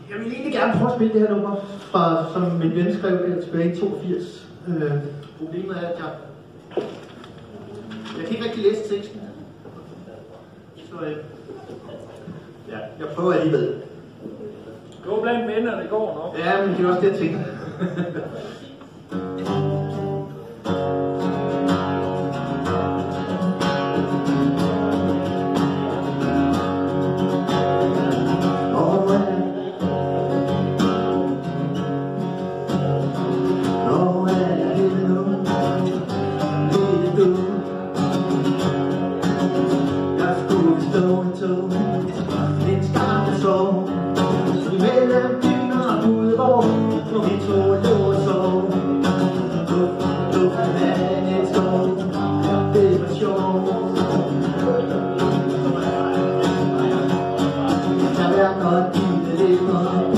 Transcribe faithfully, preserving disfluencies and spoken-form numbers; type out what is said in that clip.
Jeg vil egentlig gerne prøve at spille det her nummer, fra, som min ven skrev det tilbage i toogfirs. Øh, problemet er, at jeg, jeg kan ikke rigtig læse teksten. Så øh, ja, jeg prøver alligevel. Gå blandt venner, det går nok. Ja, men det er også det, jeg tænker. En skarpe sov imellem dyner og udvår, hvor vi to lå og sov. Duften af en skov, det var sjovt. Der var godt i det lidt